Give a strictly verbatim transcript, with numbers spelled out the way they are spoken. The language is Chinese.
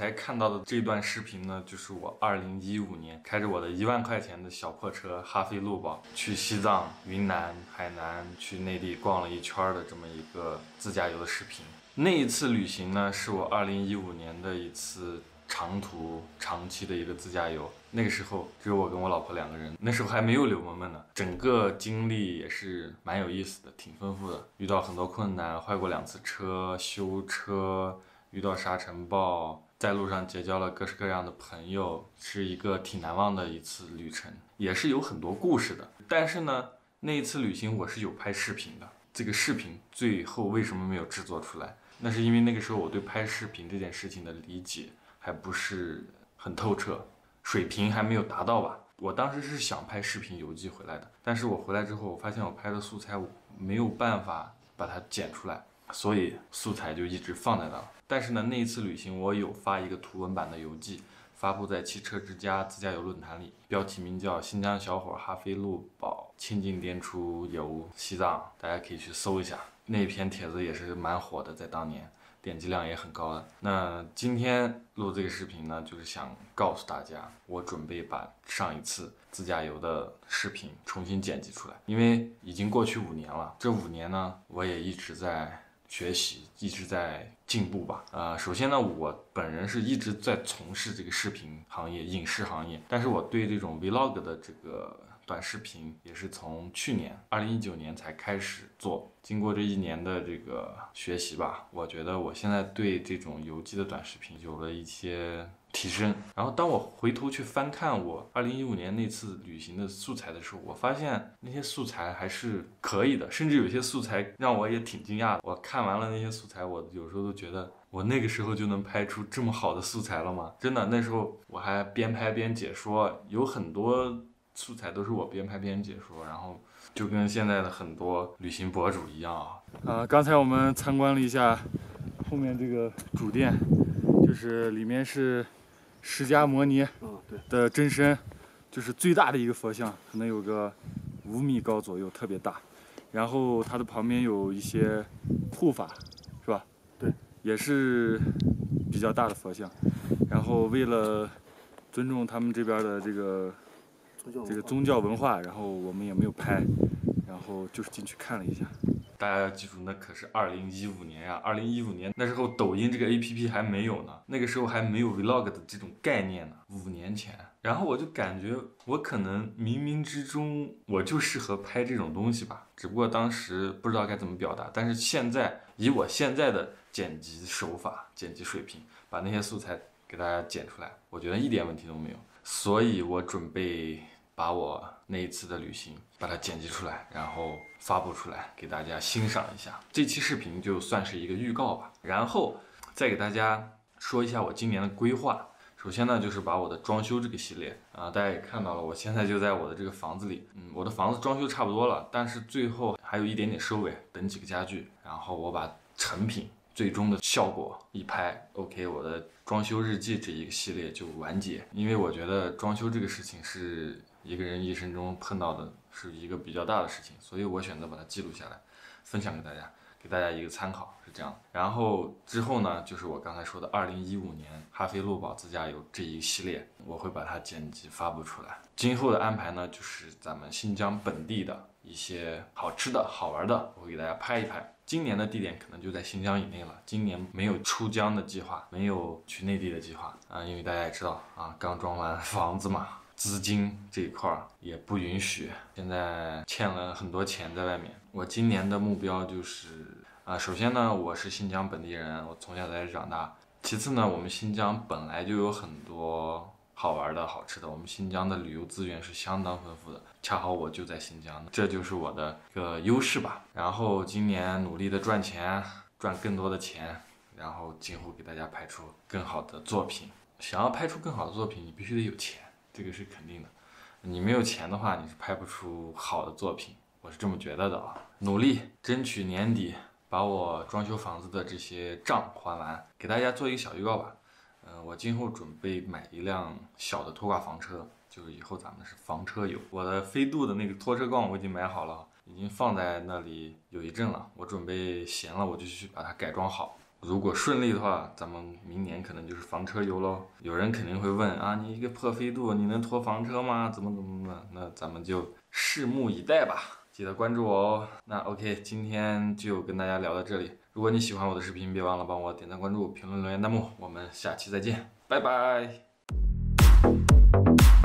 才看到的这段视频呢，就是我二零一五年开着我的一万块钱的小破车哈飞路宝去西藏、云南、海南、去内地逛了一圈的这么一个自驾游的视频。那一次旅行呢，是我二零一五年的一次长途、长期的一个自驾游。那个时候只有我跟我老婆两个人，那时候还没有刘萌萌呢。整个经历也是蛮有意思的，挺丰富的。遇到很多困难，坏过两次车，修车，遇到沙尘暴，在路上结交了各式各样的朋友，是一个挺难忘的一次旅程，也是有很多故事的。但是呢，那一次旅行我是有拍视频的，这个视频最后为什么没有制作出来？那是因为那个时候我对拍视频这件事情的理解还不是很透彻，水平还没有达到吧。我当时是想拍视频游记回来的，但是我回来之后，我发现我拍的素材我没有办法把它剪出来，所以素材就一直放在那了。但是呢，那一次旅行我有发一个图文版的游记，发布在汽车之家自驾游论坛里，标题名叫《新疆小伙哈飞路宝清境滇出游西藏》，大家可以去搜一下。那篇帖子也是蛮火的，在当年点击量也很高的。那今天录这个视频呢，就是想告诉大家，我准备把上一次自驾游的视频重新剪辑出来，因为已经过去五年了。这五年呢，我也一直在学习，一直在进步吧。呃，首先呢，我本人是一直在从事这个视频行业、影视行业，但是我对这种 vlog 的这个短视频也是从去年二零一九年才开始做。经过这一年的这个学习吧，我觉得我现在对这种游记的短视频有了一些提升。然后当我回头去翻看我二零一五年那次旅行的素材的时候，我发现那些素材还是可以的，甚至有些素材让我也挺惊讶的。我看完了那些素材，我有时候都觉得我那个时候就能拍出这么好的素材了吗？真的，那时候我还边拍边解说，有很多素材都是我边拍边解说，然后就跟现在的很多旅行博主一样啊。呃，刚才我们参观了一下后面这个主殿，就是里面是释迦摩尼的真身，就是最大的一个佛像，可能有个五米高左右，特别大。然后它的旁边有一些护法，是吧？ 对， 也是比较大的佛像。然后为了尊重他们这边的这个这个宗教文化，然后我们也没有拍，然后就是进去看了一下。大家要记住，那可是二零一五年呀！二零一五年那时候抖音这个 A P P 还没有呢，那个时候还没有 vlog 的这种概念呢，五年前。然后我就感觉我可能冥冥之中我就适合拍这种东西吧，只不过当时不知道该怎么表达。但是现在以我现在的剪辑手法、剪辑水平，把那些素材给大家剪出来，我觉得一点问题都没有。所以我准备把我那一次的旅行把它剪辑出来，然后发布出来给大家欣赏一下。这期视频就算是一个预告吧，然后再给大家说一下我今年的规划。首先呢，就是把我的装修这个系列啊、呃，大家也看到了，我现在就在我的这个房子里，嗯，我的房子装修差不多了，但是最后还有一点点收尾，等几个家具，然后我把成品最终的效果一拍 ，OK， 我的装修日记这一个系列就完结。因为我觉得装修这个事情是一个人一生中碰到的是一个比较大的事情，所以我选择把它记录下来，分享给大家，给大家一个参考，是这样。然后之后呢，就是我刚才说的二零一五年哈飞路宝自驾游这一系列，我会把它剪辑发布出来。今后的安排呢，就是咱们新疆本地的一些好吃的好玩的，我会给大家拍一拍。今年的地点可能就在新疆以内了，今年没有出疆的计划，没有去内地的计划啊，因为大家也知道啊，刚装完房子嘛，资金这一块也不允许，现在欠了很多钱在外面。我今年的目标就是啊，首先呢，我是新疆本地人，我从小在这长大。其次呢，我们新疆本来就有很多好玩的好吃的，我们新疆的旅游资源是相当丰富的，恰好我就在新疆，这就是我的一个优势吧。然后今年努力的赚钱，赚更多的钱，然后今后给大家拍出更好的作品。想要拍出更好的作品，你必须得有钱，这个是肯定的。你没有钱的话，你是拍不出好的作品，我是这么觉得的啊。努力争取年底把我装修房子的这些账还完，给大家做一个小预告吧。嗯、呃，我今后准备买一辆小的拖挂房车，就是以后咱们是房车游。我的飞度的那个拖车杠我已经买好了，已经放在那里有一阵了。我准备闲了我就去把它改装好。 如果顺利的话，咱们明年可能就是房车游喽。有人肯定会问啊，你一个破飞度，你能拖房车吗？怎么怎么的？那咱们就拭目以待吧。记得关注我哦。那 OK， 今天就跟大家聊到这里。如果你喜欢我的视频，别忘了帮我点赞、关注、评论、留言、弹幕。我们下期再见，拜拜。